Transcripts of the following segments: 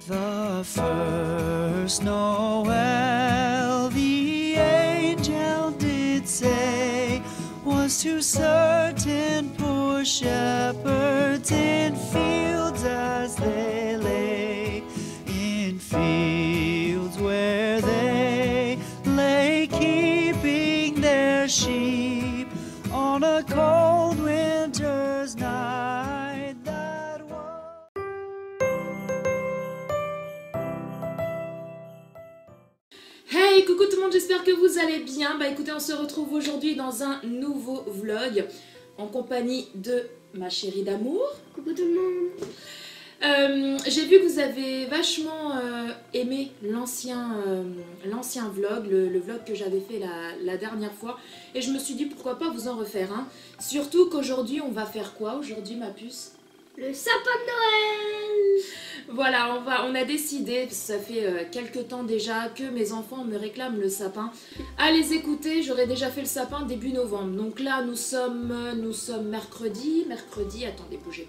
The first Noel, the angel did say, was to certain poor shepherds in fields as they lay, in fields where they lay keeping their sheep on a cold winter's night that was. Hey, coucou tout le monde, j'espère que vous allez bien. Bah écoutez, on se retrouve aujourd'hui dans un nouveau vlog en compagnie de ma chérie d'amour. Coucou tout le monde. J'ai vu que vous avez vachement aimé l'ancien vlog, le vlog que j'avais fait la dernière fois. Et je me suis dit pourquoi pas vous en refaire un. Surtout qu'aujourd'hui, on va faire quoi aujourd'hui, ma puce? Le sapin de Noël. Voilà, on a décidé, ça fait quelques temps déjà que mes enfants me réclament le sapin. À les écouter, j'aurais déjà fait le sapin début novembre. Donc là, nous sommes mercredi, attendez, bougez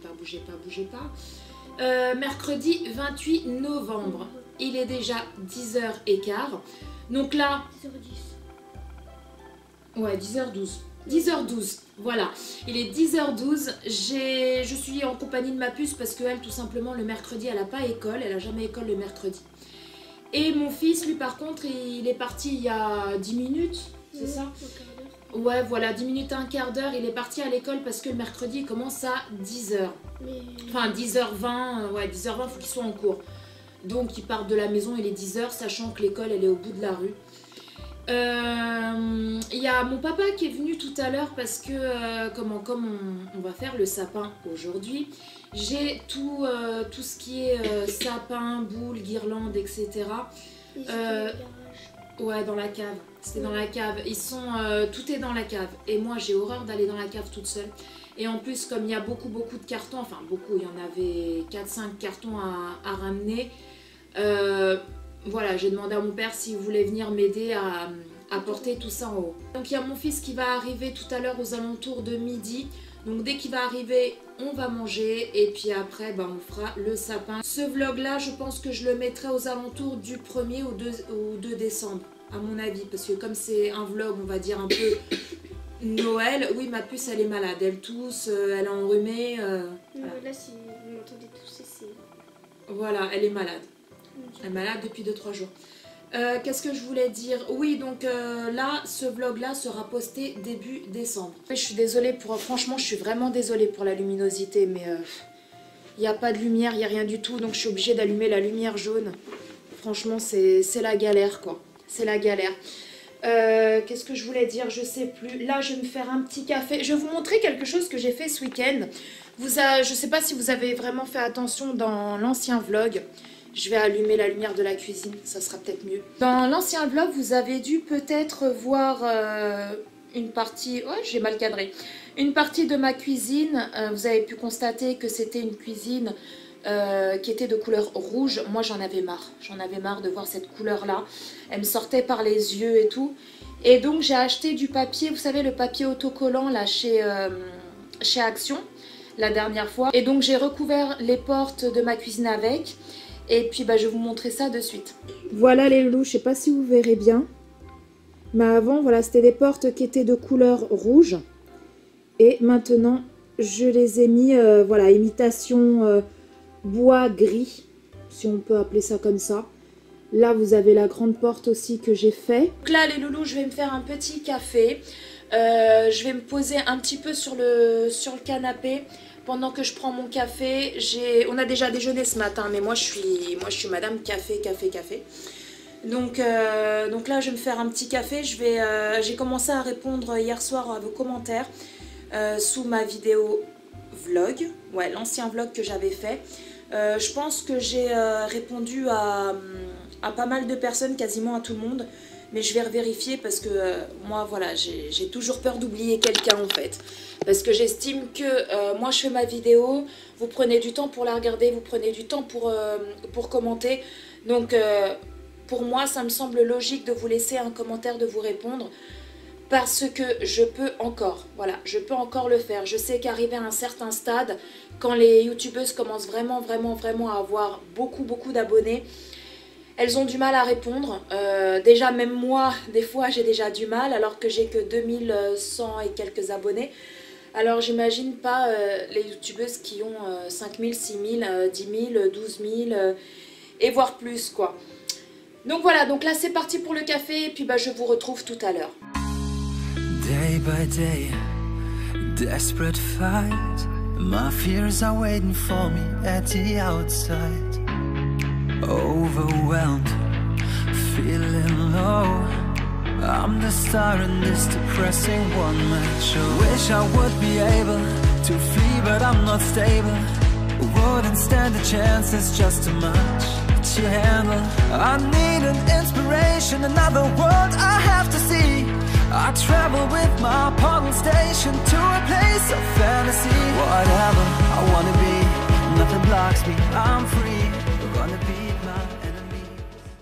pas. Mercredi 28 novembre. Il est déjà 10h15. Donc là... 10h10. Ouais, 10h12. 10h12, voilà. Il est 10h12. Je suis en compagnie de ma puce parce qu'elle, tout simplement, le mercredi, elle n'a pas école. Elle n'a jamais école le mercredi. Et mon fils, lui, par contre, il est parti il y a 10 minutes, c'est ça? Ouais, voilà, 10 minutes, un quart d'heure. Il est parti à l'école parce que le mercredi, il commence à 10h. Enfin, 10h20, ouais, 10h20, il faut qu'il soit en cours. Donc, il part de la maison, il est 10h, sachant que l'école, elle est au bout de la rue. Il y a mon papa qui est venu tout à l'heure parce que comme on va faire le sapin aujourd'hui, j'ai tout ce qui est sapin, boules, guirlandes, etc. Ouais, dans la cave. C'était dans la cave. Tout est dans la cave. Et moi, j'ai horreur d'aller dans la cave toute seule. Et en plus, comme il y a beaucoup de cartons, enfin beaucoup, il y en avait 4-5 cartons à ramener. Voilà, j'ai demandé à mon père s'il voulait venir m'aider à porter tout ça en haut. Donc il y a mon fils qui va arriver tout à l'heure aux alentours de midi. Donc dès qu'il va arriver, on va manger et puis après, bah, on fera le sapin. Ce vlog-là, je pense que je le mettrai aux alentours du 1er au 2 décembre, à mon avis. Parce que comme c'est un vlog, on va dire un peu Noël, oui, ma puce, elle est malade. Elle tousse, elle est enrhumée. Voilà. Là, si vous m'entendez tousser, c'est... Voilà, elle est malade. Elle est malade depuis 2-3 jours. Qu'est-ce que je voulais dire? Oui, donc là, ce vlog-là sera posté début décembre. Je suis désolée franchement, je suis vraiment désolée pour la luminosité, mais il n'y a pas de lumière, il n'y a rien du tout, donc je suis obligée d'allumer la lumière jaune. Franchement, c'est la galère, quoi. C'est la galère. Qu'est-ce que je voulais dire? Je sais plus. Là, je vais me faire un petit café. Je vais vous montrer quelque chose que j'ai fait ce week-end. Je sais pas si vous avez vraiment fait attention dans l'ancien vlog. Je vais allumer la lumière de la cuisine, ça sera peut-être mieux. Dans l'ancien vlog, vous avez dû peut-être voir une partie... Ouais, j'ai mal cadré. Une partie de ma cuisine. Vous avez pu constater que c'était une cuisine qui était de couleur rouge. Moi, j'en avais marre. J'en avais marre de voir cette couleur-là. Elle me sortait par les yeux et tout. Et donc, j'ai acheté du papier. Vous savez, le papier autocollant là chez Action, la dernière fois. Et donc, j'ai recouvert les portes de ma cuisine avec. Et puis bah, je vais vous montrer ça de suite. Voilà les loulous, je sais pas si vous verrez bien. Mais avant, voilà, c'était des portes qui étaient de couleur rouge. Et maintenant, je les ai mis, voilà, imitation bois gris, si on peut appeler ça comme ça. Là, vous avez la grande porte aussi que j'ai fait. Donc là, les loulous, je vais me faire un petit café. Je vais me poser un petit peu sur le canapé. Pendant que je prends mon café, on a déjà déjeuné ce matin, mais moi je suis madame café. Donc là, je vais me faire un petit café. J'ai commencé à répondre hier soir à vos commentaires sous ma vidéo vlog, ouais, l'ancien vlog que j'avais fait. Je pense que j'ai répondu à pas mal de personnes, quasiment à tout le monde. Mais je vais revérifier parce que moi, voilà, j'ai toujours peur d'oublier quelqu'un en fait. Parce que j'estime que moi, je fais ma vidéo, vous prenez du temps pour la regarder, vous prenez du temps pour commenter. Donc, pour moi, ça me semble logique de vous laisser un commentaire, de vous répondre. parce que je peux encore, voilà, je peux encore le faire. Je sais qu'arrivé à un certain stade, quand les youtubeuses commencent vraiment à avoir beaucoup d'abonnés, elles ont du mal à répondre. Déjà même moi, des fois j'ai déjà du mal alors que j'ai que 2100 et quelques abonnés. Alors j'imagine pas les youtubeuses qui ont 5000, 6000, 10 000, 12 000 et voire plus quoi. Donc voilà, donc là c'est parti pour le café et puis bah, je vous retrouve tout à l'heure. Day by day, desperate fight. My fears are waiting for me at the outside. Overwhelmed, feeling low. I'm the star in this depressing one-man show. Wish I would be able to flee, but I'm not stable. Wouldn't stand a chance, it's just too much to handle. I need an inspiration, another world I have to see. I travel with my portal station to a place of fantasy. Whatever I wanna be, nothing blocks me, I'm free. Gonna beat my enemy.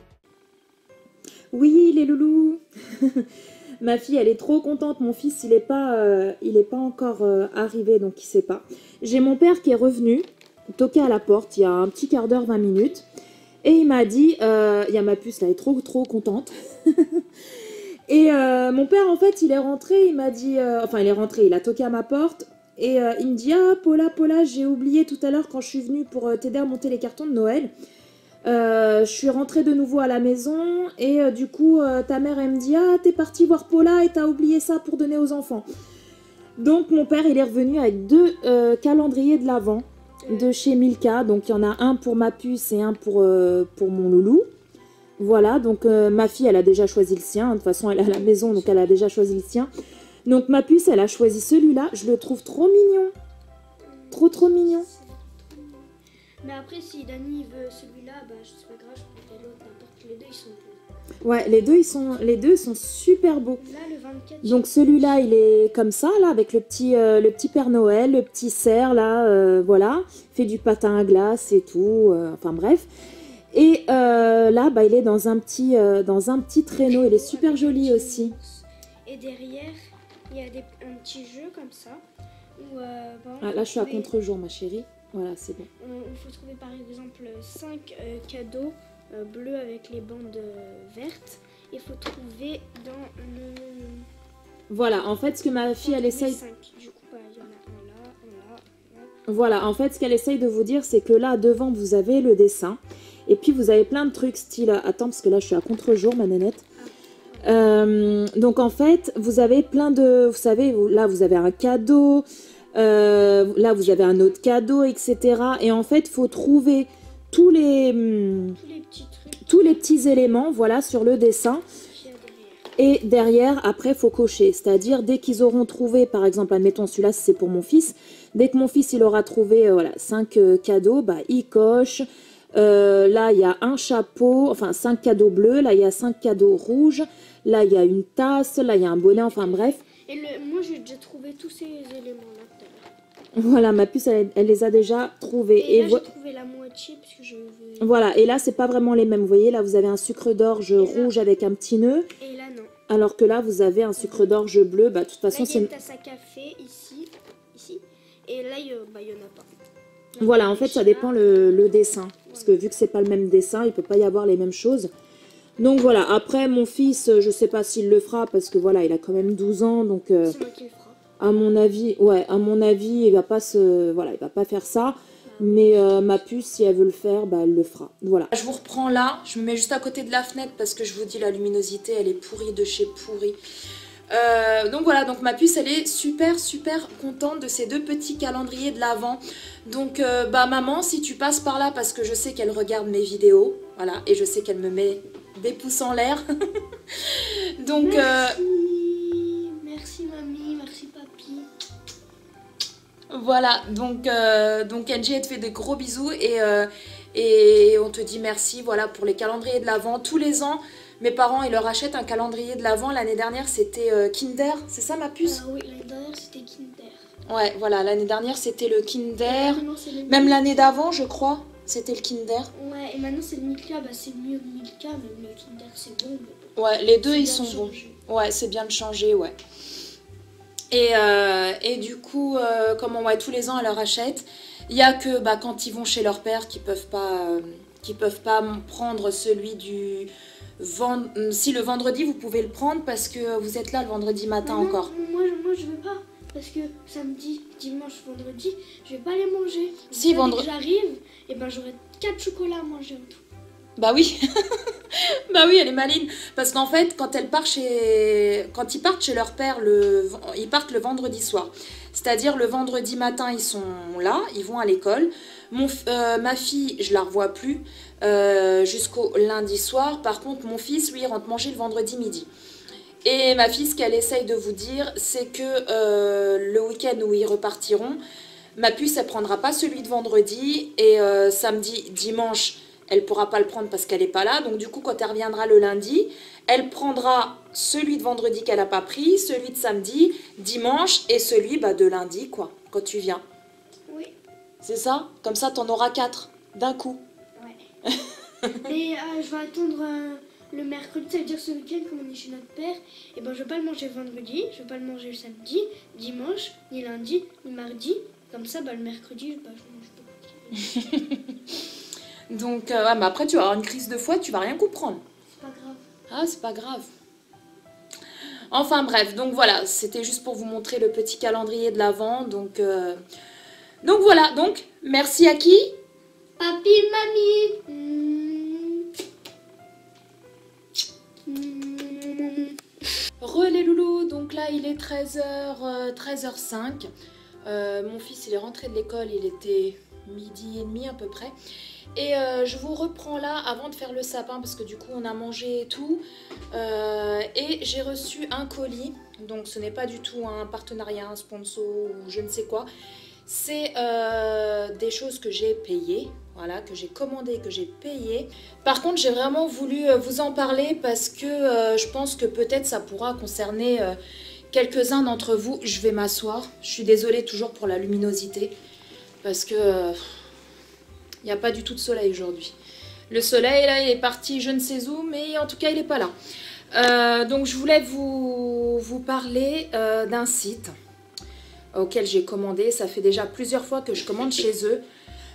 Oui, les loulous. Ma fille, elle est trop contente. Mon fils, il est pas encore arrivé, donc il sait pas. J'ai mon père qui est revenu, toqué à la porte il y a un petit quart d'heure, 20 minutes. Et il m'a dit, il y a ma puce là, elle est trop contente. Et mon père, en fait, il est rentré, il m'a dit... enfin, il est rentré, il a toqué à ma porte. Et il me dit, ah, Paula, j'ai oublié tout à l'heure quand je suis venue pour t'aider à monter les cartons de Noël. Je suis rentrée de nouveau à la maison. Et du coup, ta mère, elle me dit, ah, t'es partie voir Paula et t'as oublié ça pour donner aux enfants. Donc, mon père, il est revenu avec 2 calendriers de l'Avent de chez Milka. Donc, il y en a un pour ma puce et un pour mon loulou. Voilà, donc ma fille, elle a déjà choisi le sien. De toute façon, elle est à la maison, donc elle a déjà choisi le sien. Donc ma puce, elle a choisi celui-là. Je le trouve trop mignon. Trop mignon. Mais après, si Dani veut celui-là, bah c'est pas grave, je prendrai l'autre, n'importe, les deux ils sont beaux. Ouais, les deux sont super beaux. Là, le 24. Donc celui-là, il est comme ça, là, avec le petit Père Noël, le petit cerf, là, voilà. Fait du patin à glace et tout, enfin bref. Et là, bah, il est dans un petit traîneau. Il est super joli aussi. Et derrière, il y a un petit jeu comme ça. Où, là, je suis à contre-jour, ma chérie. Voilà, c'est bon. Il faut trouver par exemple 5 cadeaux bleus avec les bandes vertes. Il faut trouver dans le... Voilà, en fait, ce que ma fille, elle essaye... 5. Du coup, bah, il y en a un là. Voilà, en fait, ce qu'elle essaye de vous dire, c'est que là, devant, vous avez le dessin. Et puis, vous avez plein de trucs style... Attends, parce que là, je suis à contre-jour, ma nénette. Donc, en fait, vous avez plein de... Vous savez, là, vous avez un cadeau. Là, vous avez un autre cadeau, etc. Et en fait, il faut trouver tous les petits éléments, voilà, sur le dessin. Et derrière, après, il faut cocher. C'est-à-dire, dès qu'ils auront trouvé, par exemple, admettons, celui-là, c'est pour mon fils. Dès que mon fils, il aura trouvé, voilà, 5 cadeaux, bah, il coche. Là, il y a un chapeau, enfin 5 cadeaux bleus. Là, il y a 5 cadeaux rouges. Là, il y a une tasse. Là, il y a un bonnet. Enfin, bref. Et moi, j'ai déjà trouvé tous ces éléments-là tout à l'heure. Voilà, ma puce, elle les a déjà trouvés. Et là, j'ai trouvé la moitié parce que je veux... Voilà, et là, c'est pas vraiment les mêmes. Vous voyez, là, vous avez un sucre d'orge rouge avec un petit nœud. Et là, non. Alors que là, vous avez un sucre d'orge bleu. Bah, de toute façon, c'est... Là, il y a une tasse à café, ici. Et là, il y en a pas. Voilà, en fait, ça dépend le dessin. Parce que vu que c'est pas le même dessin, il peut pas y avoir les mêmes choses. Donc voilà, après, mon fils, je sais pas s'il le fera, parce que voilà, il a quand même 12 ans, donc... c'est moi qui le fera. À mon avis, il va pas faire ça. Mais ma puce, si elle veut le faire, bah, elle le fera. Voilà. Je vous reprends là, je me mets juste à côté de la fenêtre parce que je vous dis la luminosité, elle est pourrie de chez pourrie. Donc voilà, donc ma puce, elle est super contente de ces 2 petits calendriers de l'Avent. Donc bah maman, si tu passes par là, parce que je sais qu'elle regarde mes vidéos, voilà, et je sais qu'elle me met des pouces en l'air. Donc merci mamie, merci papy. Voilà, donc Angie, elle te fait des gros bisous et on te dit merci, voilà, pour les calendriers de l'Avent. Tous les ans, mes parents, ils leur achètent un calendrier de l'Avent. L'année dernière, c'était Kinder, c'est ça ma puce? Oui, l'année dernière, c'était Kinder. Ouais, voilà, l'année dernière, c'était le Kinder. Non, même l'année d'avant, je crois. C'était le Kinder. Ouais, et maintenant c'est le Milka. Bah, c'est mieux le Milka, mais le Kinder c'est bon. Ouais, les deux C'est ils bien sont de bons. changer. Ouais, c'est bien de changer, ouais. Et du coup, comment ouais, tous les ans elle leur achète. Il y a que bah, quand ils vont chez leur père qu'ils peuvent pas prendre celui du si le vendredi vous pouvez le prendre parce que vous êtes là le vendredi matin Non, encore. Moi je veux pas. Parce que samedi, dimanche, vendredi, je vais pas les manger. Si, Dès vendredi. que j'arrive, et ben j'aurai 4 chocolats à manger en tout. Bah oui, bah oui, elle est maligne. Parce qu'en fait, quand ils partent chez leur père, ils partent le vendredi soir. C'est-à-dire le vendredi matin, ils sont là, ils vont à l'école. Ma fille, je la revois plus jusqu'au lundi soir. Par contre, mon fils, lui, il rentre manger le vendredi midi. Et ma fille, ce qu'elle essaye de vous dire, c'est que le week-end où ils repartiront, ma puce, elle prendra pas celui de vendredi. Et samedi, dimanche, elle ne pourra pas le prendre parce qu'elle n'est pas là. Donc du coup, quand elle reviendra le lundi, elle prendra celui de vendredi qu'elle n'a pas pris, celui de samedi, dimanche et celui de lundi, quoi, quand tu viens. Oui. C'est ça? Comme ça, tu en auras 4 d'un coup. Ouais. Et je vais attendre le mercredi, ça veut dire ce week-end, comme on est chez notre père, et ben je vais pas le manger le vendredi, je vais pas le manger le samedi, dimanche, ni lundi, ni mardi. Comme ça, le mercredi, je mange pas. Donc, ouais, mais après, tu vas avoir une crise de foie, tu vas rien comprendre. C'est pas grave. Ah, c'est pas grave. Enfin bref, donc voilà, c'était juste pour vous montrer le petit calendrier de l'Avent. Donc voilà, donc merci à qui? Papi, mamie. Re les loulous, donc là il est 13h05. Mon fils il est rentré de l'école, il était 12h30 à peu près. Et je vous reprends là avant de faire le sapin parce que du coup on a mangé et tout. Et j'ai reçu un colis, donc ce n'est pas du tout un partenariat, un sponsor ou je ne sais quoi. C'est des choses que j'ai payées, voilà, que j'ai commandées, que j'ai payées. Par contre, j'ai vraiment voulu vous en parler parce que je pense que peut-être ça pourra concerner quelques-uns d'entre vous. Je vais m'asseoir. Je suis désolée toujours pour la luminosité parce que il n'y a pas du tout de soleil aujourd'hui. Le soleil, là, il est parti je ne sais où, mais en tout cas, il n'est pas là. Donc, je voulais vous parler d'un site auquel j'ai commandé. Ça fait déjà plusieurs fois que je commande chez eux.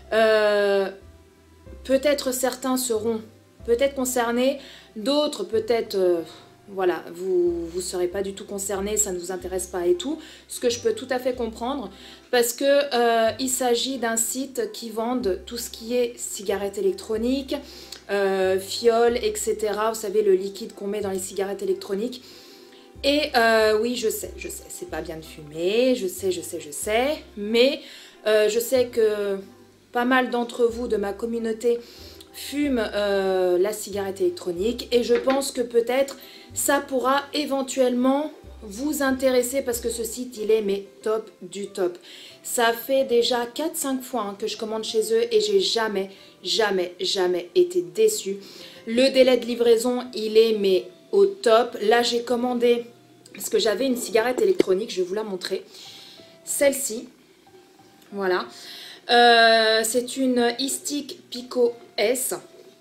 Peut-être certains seront peut-être concernés, d'autres peut-être, voilà, vous ne serez pas du tout concernés, ça ne vous intéresse pas et tout. Ce que je peux tout à fait comprendre, parce que il s'agit d'un site qui vend tout ce qui est cigarettes électroniques, fioles, etc. Vous savez, le liquide qu'on met dans les cigarettes électroniques. Et oui, je sais, c'est pas bien de fumer, je sais, mais je sais que pas mal d'entre vous de ma communauté fument la cigarette électronique et je pense que peut-être ça pourra éventuellement vous intéresser parce que ce site il est mais top du top. Ça fait déjà 4-5 fois que je commande chez eux et j'ai jamais été déçue. Le délai de livraison il est mais au top. Là j'ai commandé parce que j'avais une cigarette électronique, je vais vous la montrer. Celle-ci, voilà. C'est une e-stick Pico S.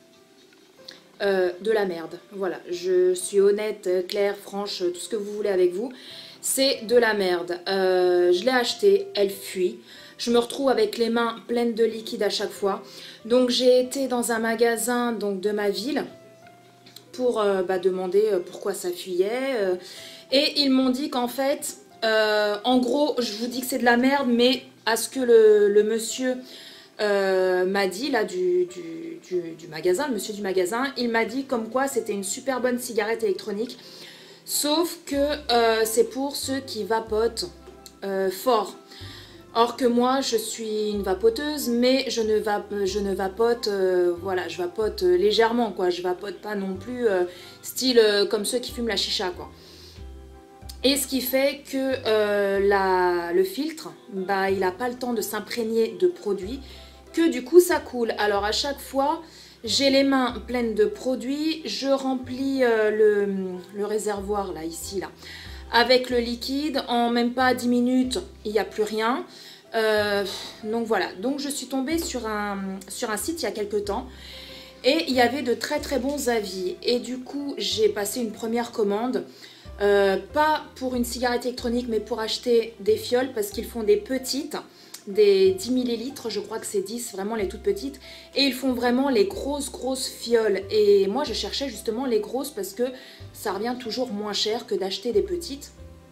De la merde. Voilà, je suis honnête, claire, franche, tout ce que vous voulez avec vous. C'est de la merde. Je l'ai achetée, elle fuit. Je me retrouve avec les mains pleines de liquide à chaque fois. Donc j'ai été dans un magasin donc, de ma ville pour demander pourquoi ça fuyait. Et ils m'ont dit qu'en fait, en gros, je vous dis que c'est de la merde, mais à ce que le monsieur m'a dit, là, du magasin, le monsieur du magasin, il m'a dit comme quoi c'était une super bonne cigarette électronique, sauf que c'est pour ceux qui vapotent fort. Or que moi, je suis une vapoteuse, mais je ne vapote, voilà, je vapote légèrement, quoi. Je vapote pas non plus style comme ceux qui fument la chicha, quoi. Et ce qui fait que le filtre, il n'a pas le temps de s'imprégner de produits, que du coup ça coule. Alors à chaque fois, j'ai les mains pleines de produits, je remplis le réservoir là, ici, là, avec le liquide. En même pas 10 minutes, il n'y a plus rien. Donc voilà, donc je suis tombée sur un site il y a quelques temps. Et il y avait de très très bons avis. Et du coup, j'ai passé une première commande. Pas pour une cigarette électronique, mais pour acheter des fioles. Parce qu'ils font des petites, des 10 ml. Je crois que c'est 10, vraiment les toutes petites. Et ils font vraiment les grosses fioles. Et moi, je cherchais justement les grosses parce que ça revient toujours moins cher que d'acheter des petites.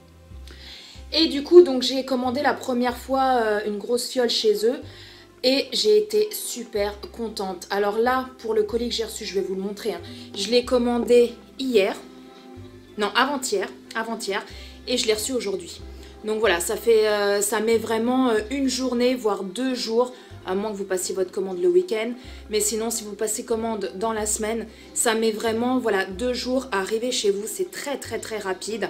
Et du coup, donc j'ai commandé la première fois une grosse fiole chez eux. Et j'ai été super contente. Alors là, pour le colis que j'ai reçu, je vais vous le montrer. Hein. Je l'ai commandé hier. Non, avant-hier. Et je l'ai reçu aujourd'hui. Donc voilà, ça met vraiment une journée, voire 2 jours. À moins que vous passiez votre commande le week-end. Mais sinon, si vous passez commande dans la semaine, ça met vraiment 2 jours à arriver chez vous. C'est très rapide.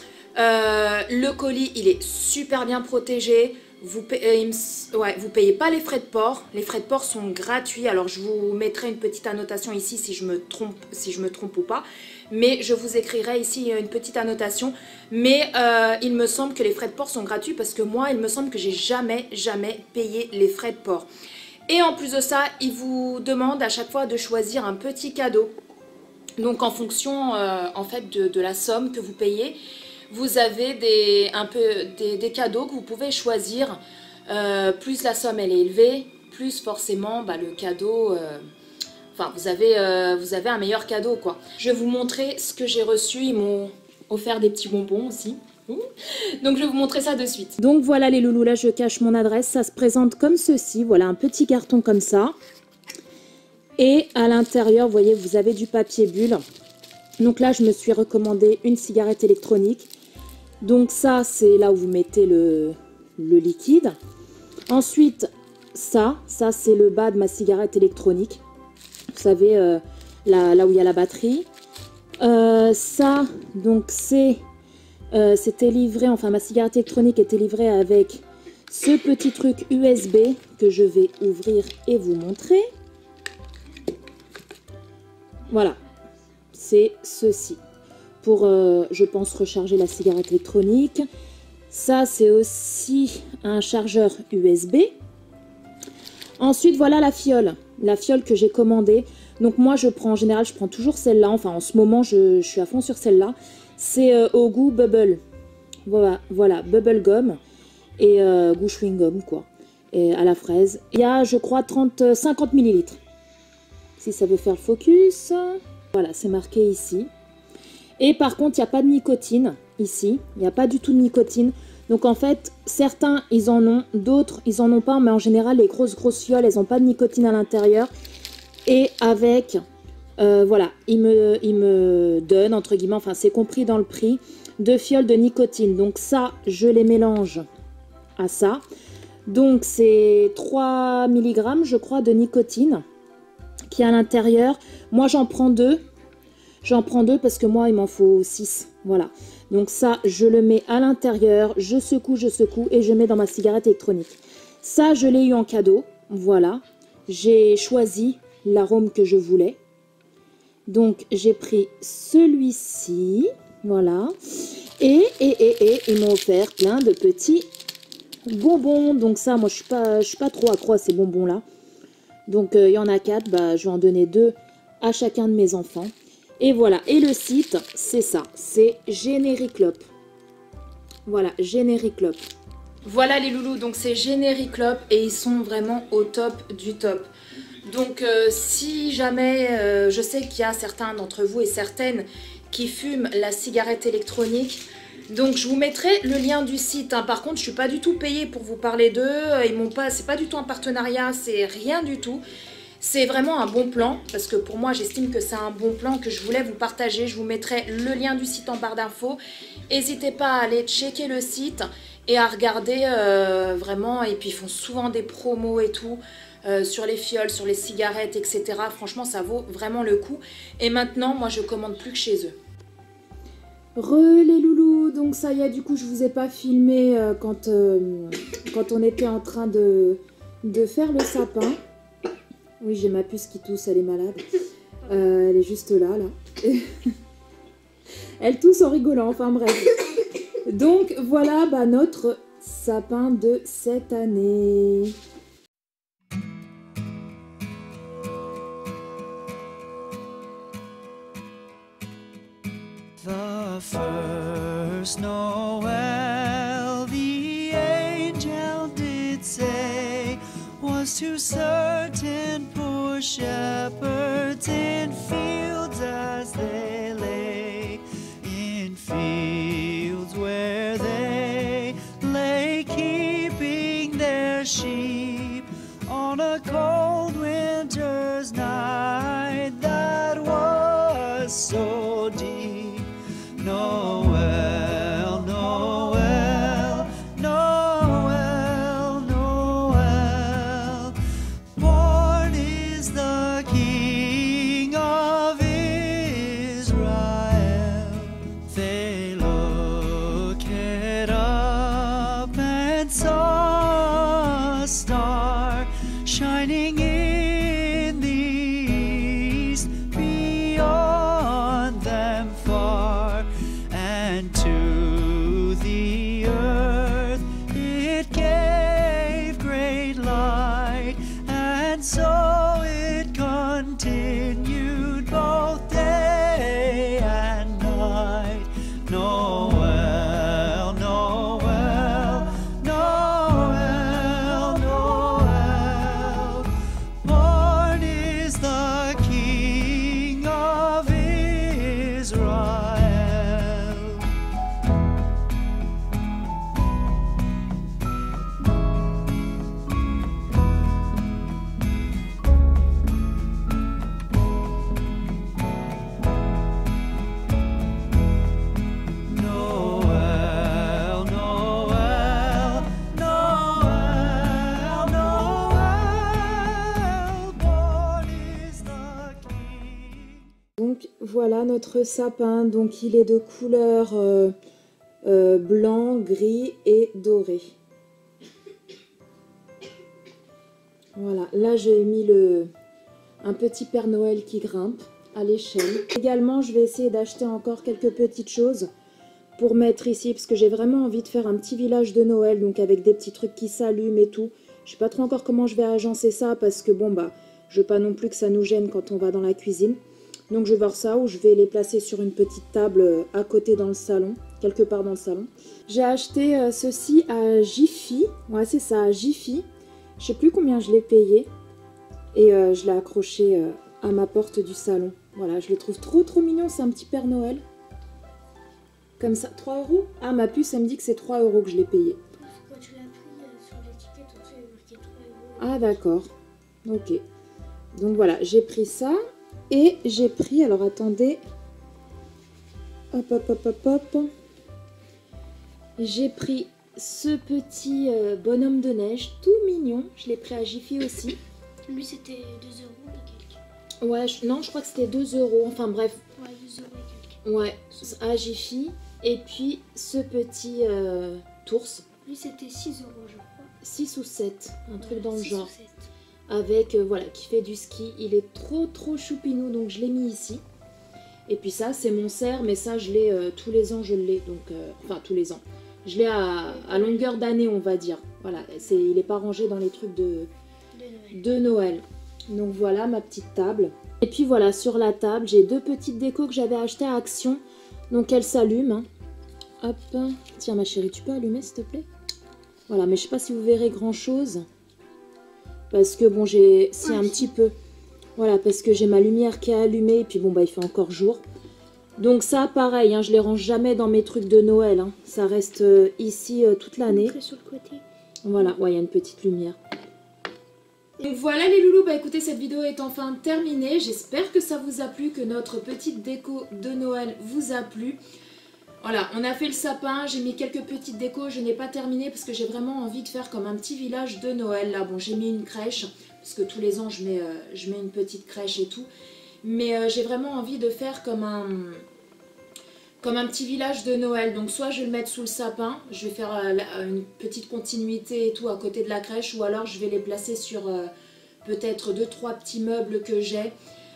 Le colis, il est super bien protégé. Vous payez pas les frais de port. Les frais de port sont gratuits. Alors je vous mettrai une petite annotation ici si je me trompe ou pas. Mais je vous écrirai ici une petite annotation. Mais il me semble que les frais de port sont gratuits parce que moi, il me semble que j'ai jamais payé les frais de port. Et en plus de ça, il vous demande à chaque fois de choisir un petit cadeau. Donc en fonction en fait de la somme que vous payez. Vous avez des cadeaux que vous pouvez choisir. Plus la somme elle est élevée, plus forcément le cadeau... Enfin, vous avez un meilleur cadeau, quoi. Je vais vous montrer ce que j'ai reçu. Ils m'ont offert des petits bonbons aussi. Donc, je vais vous montrer ça de suite. Donc, voilà les loulous. Là, je cache mon adresse. Ça se présente comme ceci. Voilà, un petit carton comme ça. Et à l'intérieur, vous voyez, vous avez du papier bulle. Donc là, je me suis recommandé une cigarette électronique. Donc ça, c'est là où vous mettez le liquide. Ensuite, ça c'est le bas de ma cigarette électronique. Vous savez, là où il y a la batterie. Ça, donc c'était livré, enfin ma cigarette électronique était livrée avec ce petit truc USB que je vais ouvrir et vous montrer. Voilà, c'est ceci. Pour, je pense, recharger la cigarette électronique. Ça, c'est aussi un chargeur USB. Ensuite, voilà la fiole que j'ai commandée. Donc moi, en général, je prends toujours celle-là. Enfin, en ce moment, je suis à fond sur celle-là. C'est au goût bubble. Voilà, bubble gum et goût chewing gum, quoi. Et à la fraise. Il y a, je crois, 50 ml. Si ça veut faire le focus. Voilà, c'est marqué ici. Et par contre, il n'y a pas de nicotine ici. Il n'y a pas du tout de nicotine. Donc en fait, certains, ils en ont. D'autres, ils en ont pas. Mais en général, les grosses fioles, elles n'ont pas de nicotine à l'intérieur. Et avec, voilà, ils me donnent, entre guillemets, enfin c'est compris dans le prix, 2 fioles de nicotine. Donc ça, je les mélange à ça. Donc c'est 3 mg, je crois, de nicotine qui est à l'intérieur. Moi, j'en prends 2. J'en prends 2 parce que moi, il m'en faut 6. Voilà. Donc ça, je le mets à l'intérieur. Je secoue et je mets dans ma cigarette électronique. Ça, je l'ai eu en cadeau. Voilà. J'ai choisi l'arôme que je voulais. Donc, j'ai pris celui-ci. Voilà. Et ils m'ont offert plein de petits bonbons. Donc ça, moi, je suis pas trop accro à ces bonbons-là. Donc, il y en a 4. Bah, je vais en donner 2 à chacun de mes enfants. Et voilà, et le site, c'est ça, c'est Génériclop. Voilà, Génériclop. Voilà les loulous, donc c'est Génériclop et ils sont vraiment au top du top. Donc si jamais, je sais qu'il y a certains d'entre vous et certaines qui fument la cigarette électronique. Donc je vous mettrai le lien du site. Hein. Par contre, je ne suis pas du tout payée pour vous parler d'eux. C'est pas du tout un partenariat, c'est rien du tout. C'est vraiment un bon plan, parce que pour moi, j'estime que c'est un bon plan que je voulais vous partager. Je vous mettrai le lien du site en barre d'infos. N'hésitez pas à aller checker le site et à regarder vraiment. Et puis, ils font souvent des promos et tout sur les fioles, sur les cigarettes, etc. Franchement, ça vaut vraiment le coup. Et maintenant, moi, je commande plus que chez eux. Les loulous, donc ça y est, du coup, je vous ai pas filmé quand on était en train de faire le sapin. Oui, j'ai ma puce qui tousse, elle est malade. Elle est juste là. Elle tousse en rigolant, enfin bref. Donc voilà notre sapin de cette année. The first Noel, the angel did say, was to certain poor shepherds in fields as they lay, in fields where they lay keeping their sheep on a cold winter's night that was so deep. Noel, Noel, Noel, Noel, born is the King of Israel. They looked up and saw a star shining in the east beyond them far. And to the earth it gave great light, and so it continued both day and night. Noel, Noel, Noel, Noel, born is the King of Israel. Noel, Noel, Noel, Noel, born is the King. Donc voilà notre sapin, donc il est de couleur blanc, gris et doré. Voilà, là j'ai mis un petit Père Noël qui grimpe à l'échelle. Également je vais essayer d'acheter encore quelques petites choses pour mettre ici, parce que j'ai vraiment envie de faire un petit village de Noël, donc avec des petits trucs qui s'allument et tout. Je sais pas trop encore comment je vais agencer ça, parce que bon bah, je veux pas non plus que ça nous gêne quand on va dans la cuisine. Donc je vais voir ça, ou je vais les placer sur une petite table à côté dans le salon, quelque part dans le salon. J'ai acheté ceci à Jiffy, ouais c'est ça, à Jiffy. Je sais plus combien je l'ai payé, et je l'ai accroché à ma porte du salon. Voilà, je le trouve trop mignon, c'est un petit Père Noël. Comme ça, 3 €. Ah, ma puce, elle me dit que c'est 3 € que je l'ai payé. Quand tu l'as pris sur l'étiquette, en dessous, il y a marqué 3 €. Ah, d'accord. Ok. Donc voilà, j'ai pris ça. Et j'ai pris, alors attendez. Hop, hop, hop, hop, hop. J'ai pris ce petit bonhomme de neige, tout mignon. Je l'ai pris à Jiffy aussi. Lui, c'était 2 € et quelques. Ouais, non, je crois que c'était 2 €. Enfin bref. Ouais, 2 € et quelques. Ouais, à Jiffy. Et puis ce petit tours. Lui, c'était 6 €, je crois. 6 ou 7, un truc dans le 6 genre. ou 7. Avec, voilà, qui fait du ski. Il est trop choupinou, donc je l'ai mis ici. Et puis ça, c'est mon cerf, mais ça, je l'ai tous les ans, je l'ai. Donc, enfin, tous les ans. Je l'ai à longueur d'année, on va dire. Voilà, il n'est pas rangé dans les trucs de Noël. Donc voilà, ma petite table. Et puis voilà, sur la table, j'ai 2 petites décos que j'avais achetées à Action. Donc elles s'allument. Hop. Tiens, ma chérie, tu peux allumer, s'il te plaît? Voilà, mais je sais pas si vous verrez grand-chose. Parce que bon, c'est un petit peu. Voilà, parce que j'ai ma lumière qui est allumée. Et puis bon, bah il fait encore jour. Donc ça, pareil, hein, je les range jamais dans mes trucs de Noël. Hein. Ça reste ici toute l'année. Sur le côté. Voilà, ouais, il y a une petite lumière. Donc voilà les loulous, bah écoutez, cette vidéo est enfin terminée. J'espère que ça vous a plu, que notre petite déco de Noël vous a plu. Voilà, on a fait le sapin, j'ai mis quelques petites décos, je n'ai pas terminé parce que j'ai vraiment envie de faire comme un petit village de Noël. Là, bon, j'ai mis une crèche, parce que tous les ans je mets une petite crèche et tout. Mais j'ai vraiment envie de faire comme un petit village de Noël. Donc soit je vais le mettre sous le sapin, je vais faire une petite continuité et tout à côté de la crèche, ou alors je vais les placer sur peut-être 2-3 petits meubles que j'ai.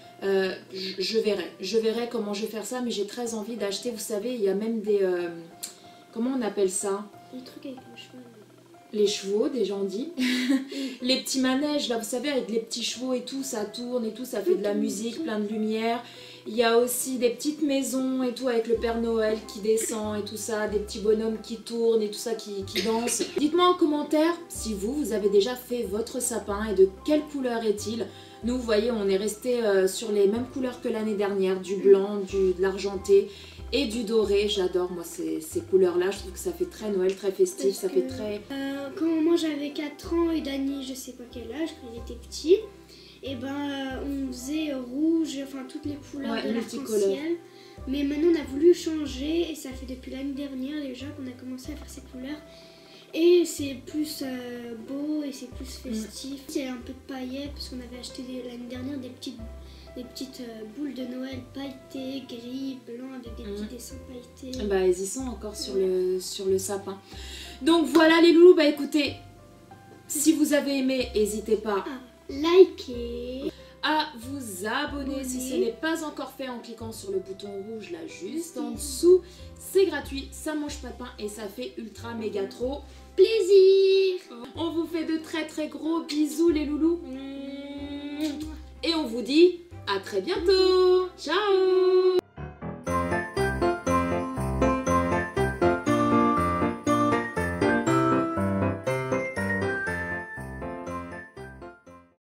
Je verrai comment je vais faire ça, mais j'ai très envie d'acheter, vous savez, il y a même des... comment on appelle ça? Le truc avec le cheval. Les chevaux, des gens disent. Les petits manèges, là, vous savez, avec les petits chevaux et tout, ça tourne et tout, ça fait de la musique, plein de lumière. Il y a aussi des petites maisons et tout, avec le Père Noël qui descend et tout ça, des petits bonhommes qui tournent et tout ça, qui dansent. Dites-moi en commentaire si vous avez déjà fait votre sapin et de quelle couleur est-il. Nous, vous voyez, on est resté sur les mêmes couleurs que l'année dernière, du blanc, de l'argenté et du doré. J'adore, moi, ces couleurs-là. Je trouve que ça fait très Noël, très festif, ça fait très... Quand moi j'avais 4 ans et Dany, je sais pas quel âge, quand il était petit, et on faisait rouge, enfin toutes les couleurs de l'arc-en-ciel. Mais maintenant on a voulu changer et ça fait depuis l'année dernière déjà qu'on a commencé à faire ces couleurs. Et c'est plus beau et c'est plus festif. Il y a un peu de paillettes parce qu'on avait acheté l'année dernière des petites boules de Noël pailletées, gris, blanc, avec des petits dessins pailletés. Bah, ils y sont encore sur le sapin. Donc voilà les loulous, bah écoutez, si vous avez aimé, n'hésitez pas à liker, à vous abonner si ce n'est pas encore fait en cliquant sur le bouton rouge là juste en dessous. C'est gratuit, ça mange pas de pain et ça fait ultra méga trop plaisir. On vous fait de très très gros bisous les loulous. Et on vous dit à très bientôt. Ciao.